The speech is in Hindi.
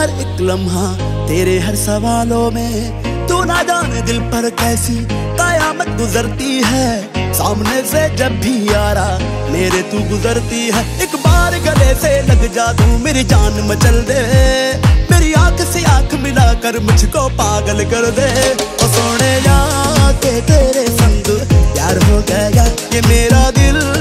हर एक लम्हा तेरे हर सवालों में, तू ना जाने दिल पर कैसी कयामत गुजरती है। सामने से जब भी यारा मेरे तू गुजरती है, एक बार गले से लग जा तू मेरी जान मचल दे, मेरी आंख से आंख मिलाकर मुझको पागल कर दे। ओ सोने या के तेरे संग प्यार हो गया, ये मेरा दिल